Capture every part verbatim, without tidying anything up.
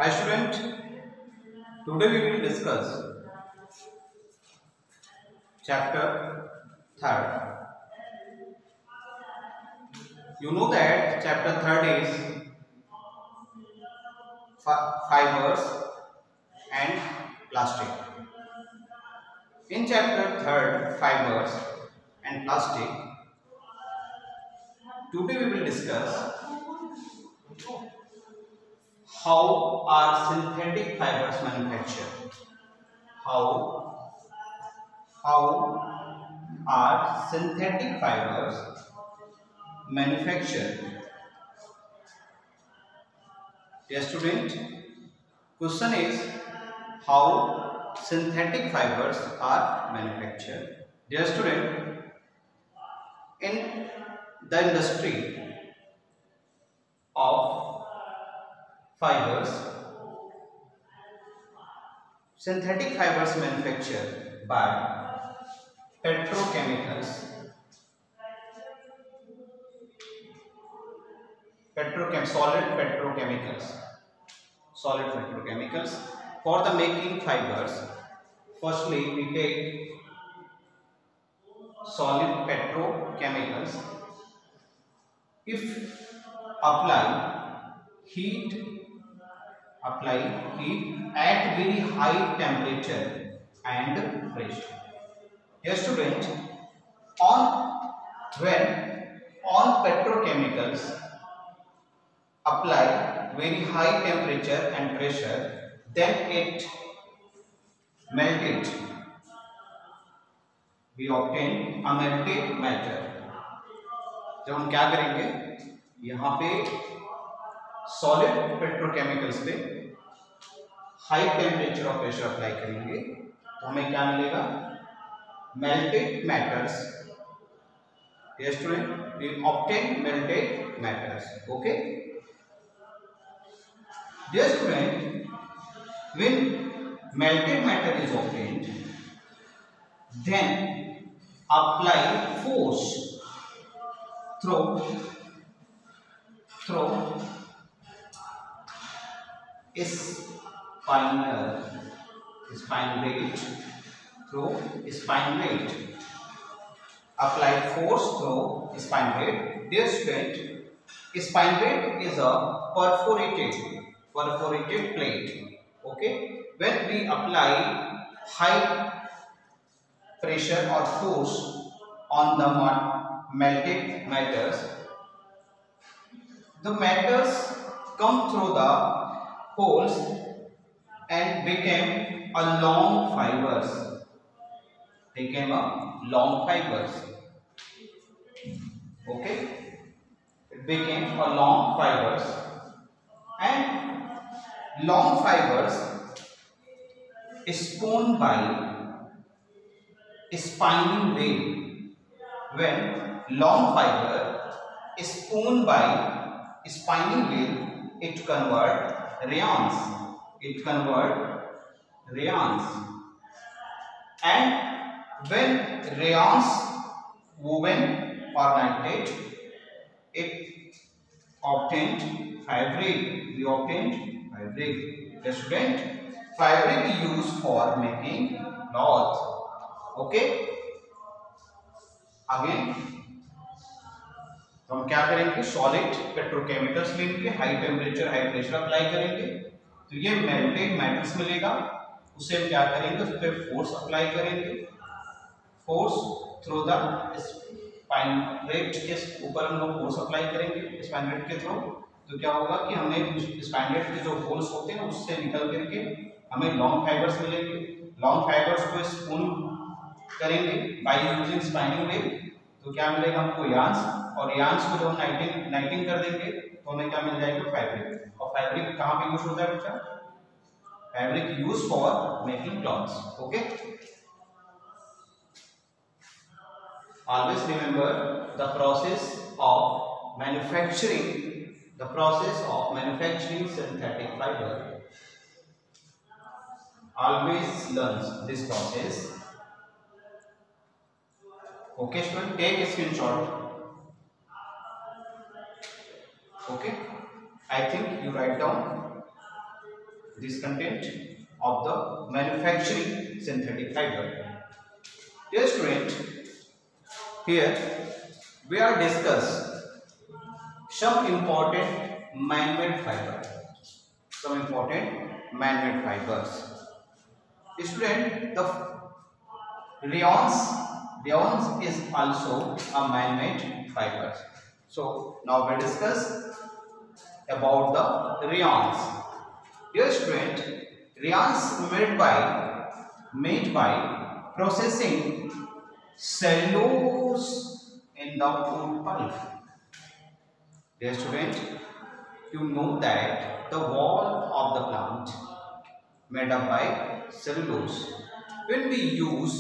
Hi student, today we will discuss chapter third. You know that chapter third is fi- fibers and plastic. In chapter third, fibers and plastic, today we will discuss how are synthetic fibers manufactured. How how are synthetic fibers manufactured? Dear student, question is how synthetic fibers are manufactured. Dear student, in the industry of fibers, synthetic fibers manufactured by petrochemicals, petrochem solid petrochemicals, solid petrochemicals. For the making fibers, firstly we take solid petrochemicals. If apply heat, apply heat at very high temperature and pressure. Yes, student, on when on petrochemicals apply very high temperature and pressure, then it melted. We obtain a melted matter. जब हम क्या करेंगे, यहाँ पे solid petrochemicals पे high temperature और pressure apply करेंगे तो हमें क्या मिलेगा, melted matters. Yes student, we obtain melted matters. Okay. Dear student, when melted matter is obtained, then apply force through through spinal spine blade through spine blade. Apply force through spine blade. Dear student, spine blade is a perforated perforated plate. Okay, when we apply high pressure or force on the melted matters, the matters come through the holes and became a long fibers. Became a long fibers. Okay, it became a long fibers, and long fibers spun by spinning wheel. When long fiber is spun by spinning wheel, it convert rayons. It convert rayons, and when rayons woven or knitted, it obtained fabric. We obtained fabric. The student, fabric used for making cloth. Okay. Again, तो हम क्या करेंगे, solid petrochemicals लेंगे, high temperature high pressure apply करेंगे तो ये melted matters मिलेगा. उसे हम क्या करेंगे, उस पर फोर्स अप्लाई करेंगे. Force through the spine blade के ऊपर हम लोग फोर्स अप्लाई करेंगे स्पाइन ब्लेड के थ्रू. तो क्या होगा कि हमने स्पाइन ब्लेड के जो होल्स होते हैं उससे निकल करके हमें लॉन्ग फाइबर्स मिलेंगे. लॉन्ग फाइबर्स को स्पून करेंगे बाय यूजिंग स्पाइनिंग व्हील तो क्या मिलेगा हमको, यार्न्स. और यार्न्स को जब हम नाइटिंग नाइटिंग कर देंगे तो हमें क्या मिल जाएगा, फैब्रिक. और फैब्रिक कहाँ पे यूज होता है बच्चा, fabric use for making clothes. Okay, always remember the process of manufacturing the process of manufacturing synthetic fiber. Always learn this process. Okay student, take a screenshot. Okay, I think you write down. this content of the manufacturing synthetic fiber. Dear student, here we are discuss some important man-made fiber, some important man-made fibers. Student, the rayons, rayons is also a man-made fiber. So now we discuss about the rayons. Dear student, rayons made by made by processing cellulose in the wood pulp. Dear student, you know that the wall of the plant made up by cellulose. When we use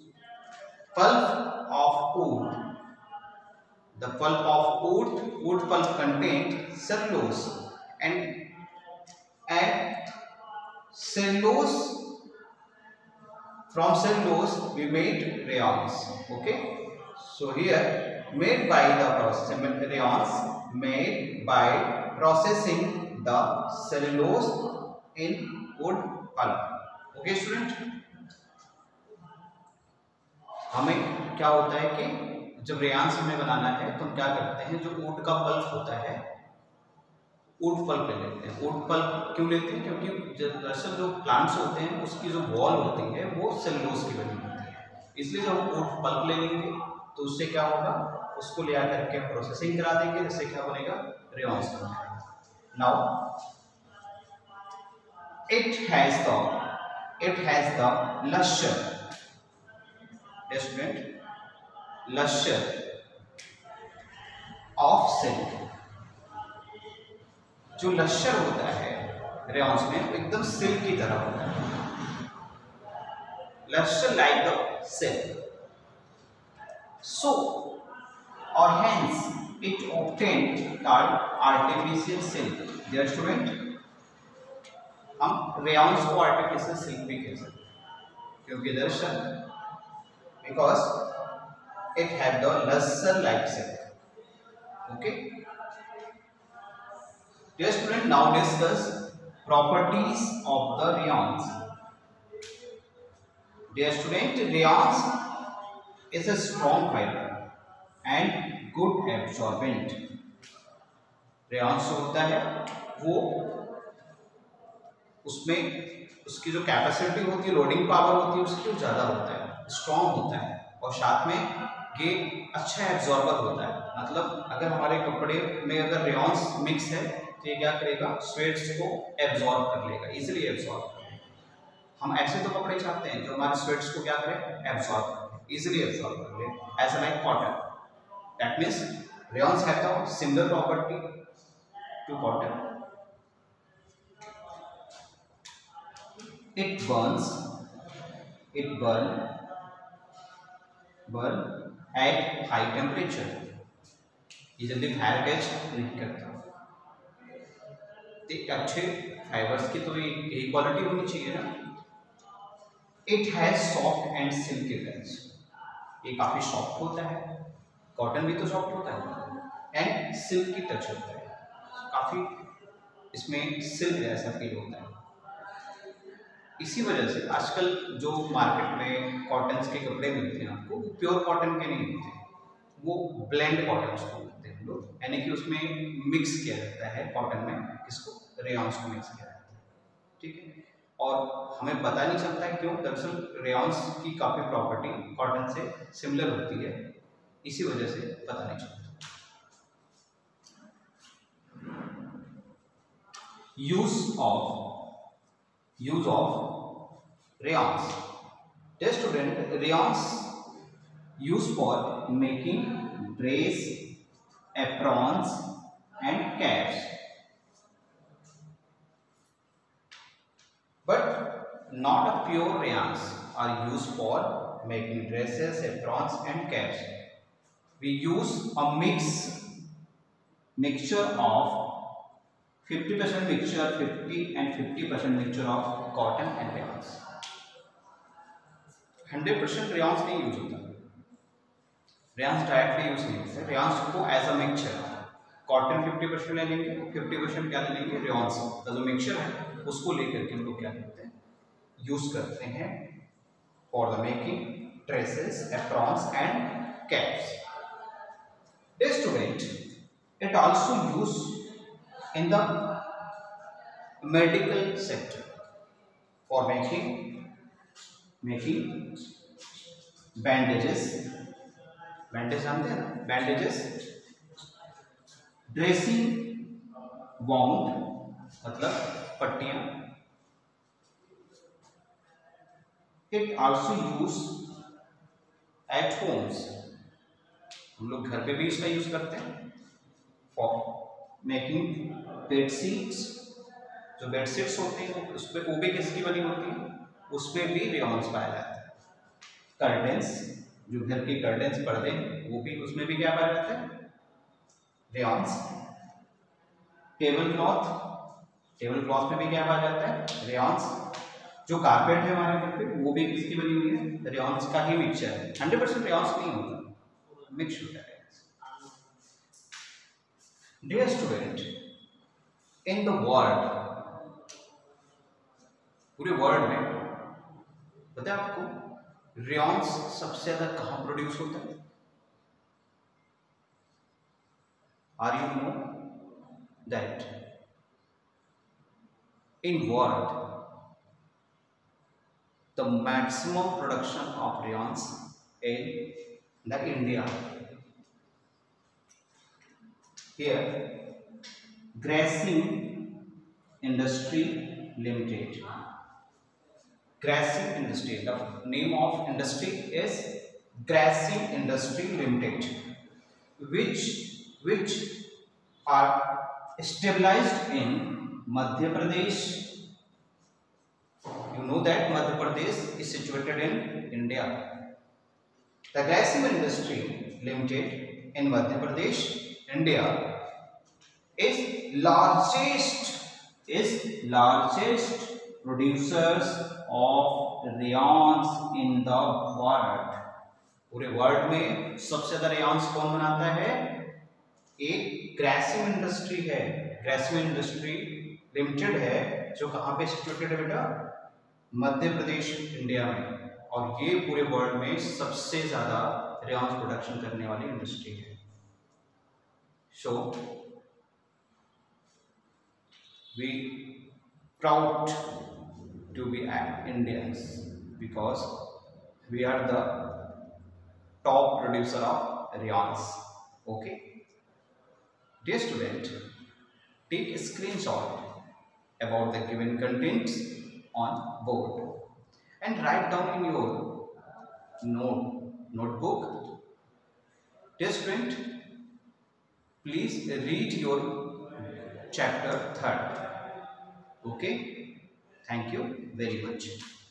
pulp of wood, the pulp of wood, wood pulp contains cellulose, and and cellulose, from cellulose we made rayons. Okay, so here made by the process, rayons made by processing the cellulose in wood pulp. Okay student, हमें क्या होता है कि जब रेयांस हमें बनाना है तो हम क्या करते हैं, जो ऊट का पल्प होता है, ऊट पल्प ले लेते हैं। ऊट पल्प क्यों लेते हैं? क्योंकि दरअसल जो प्लांट्स होते हैं उसकी जो वॉल होती है वो सेलुलोज की बनी होती है, इसलिए जब हम ऊट पल्प ले लेंगे तो उससे क्या होगा, उसको ले आकर के प्रोसेसिंग करा देंगे, जिससे क्या बनेगा, रेयॉन्स बन जाएगा। Now it has the it has the lustre, student, lustre of silk. जो लश्चर होता है रेयॉन्स में एकदम सिल्क की तरह होता है, lustre like the silk. So और hence it obtained called artificial silk. Dear student, हम रेयॉन्स को आर्टिफिशियल सिल्क भी कह सकते हैं, क्योंकि दरअसल because it had the luster like silk. Okay, dear student, now discuss properties of the rayons. Dear student, rayons is a strong fiber and good absorbent. rayons होता है वो, उसमें उसकी जो कैपेसिटी होती है, लोडिंग पावर होती है उसकी, ज़्यादा होता है, स्ट्रॉन्ग होता है, और साथ में ये अच्छा एब्जॉर्बर होता है। मतलब अगर हमारे कपड़े में अगर रेयॉन्स मिक्स है तो ये क्या करेगा, स्वेट्स को एब्जॉर्ब कर लेगा, इजीली एब्जॉर्ब कर लेगा। हम ऐसे तो कपड़े चाहते हैं जो हमारे स्वेट्स को क्या करें, एब्जॉर्ब करें, इजीली एब्जॉर्ब कर ले, ऐसा like cotton. That means rayons have the similar property to cotton. It burns it burn burn at high temperature. ये जल्दी फायर कैच नहीं करता। एक अच्छे फाइबर्स की तो यही क्वालिटी होनी चाहिए ना। It has soft and silky touch. ये काफी सॉफ्ट होता है, कॉटन भी तो सॉफ्ट होता है, एंड सिल्की टच होता है, काफी इसमें सिल्क जैसा फील होता है। इसी वजह से आजकल जो मार्केट में कॉटन्स के कपड़े मिलते हैं आपको, वो प्योर कॉटन के नहीं मिलते, वो ब्लेंड कॉटन्स को मिलते हैं लोग, यानी कि उसमें मिक्स किया जाता है कॉटन में, इसको रेयॉन्स को मिक्स किया जाता है। ठीक है, और हमें पता नहीं चलता है क्यों, दरअसल रेयॉन्स की काफ़ी प्रॉपर्टी कॉटन से सिमिलर होती है, इसी वजह से पता नहीं चलता। Use of use of rayons. Dear student, rayons used for making dress, aprons and caps, but not a pure rayons are used for making dresses, aprons and caps. We use a mix mixture of fifty percent mixture, fifty and fifty percent mixture of cotton and rayons. Hundred percent rayons नहीं use होता, रेयॉन्स directly use नहीं होते, rayons को as a mixture, cotton fifty percent ले लेंगे, fifty percent क्या ले लेंगे, रेयॉन्स का जो मिक्सचर है उसको लेकर के हम लोग क्या करते हैं, यूज करते हैं for the making dresses, aprons and caps. Dear student, it also used in the medical sector for making making bandages. Bandage जानते हैं ना, बैंडेजेस, ड्रेसिंग वाउंड मतलब पट्टियां. It also use at homes, हम लोग घर पे भी इसका यूज करते हैं फॉर मेकिंग बेडशीट्स. जो बेडशीट्स होती हैं उस पर वो भी किसकी बनी होती है, उस पर भी रेयॉन्स पाया जाता है. कर्टेंस, जो घर के कर्टेंस पर्दे वो भी उसमें भी क्या पाया जाता है, rayons. Table cloth, table cloth में भी क्या पाया जाता है, रेयॉन्स. जो कारपेट है हमारे घर पे वो भी किसकी बनी हुई है, रेयॉन्स का ही मिक्सचर है. हंड्रेड परसेंट रेयॉन्स नहीं होता, मिक्स होता है. Dear student, in the world, पूरे वर्ल्ड में पता है आपको रेयॉन्स सबसे ज्यादा कहां प्रोड्यूस होता है? Are you know that in world the maximum production of rayons in the India. Here, Grasim Industry Limited. Grasim Industry. The name of industry is Grasim Industry Limited, which which are stabilized in Madhya Pradesh. You know that Madhya Pradesh is situated in India. The Grasim Industry Limited in Madhya Pradesh, India, is largest is largest producers of rayons in the world. पूरे world में सबसे ज्यादा रेयॉन्स कौन बनाता है? एक Grasim industry है, Grasim industry limited है, जो कहां पे सिचुएटेड है बेटा? मध्य प्रदेश, इंडिया में. और ये पूरे वर्ल्ड में सबसे ज्यादा रेयॉन्स प्रोडक्शन करने वाली इंडस्ट्री है. So we proud to be Indians because we are the top producer of rayons. Okay, dear student, take a screenshot about the given contents on board and write down in your note notebook. Dear student, please read your chapter third. Okay, thank you very much.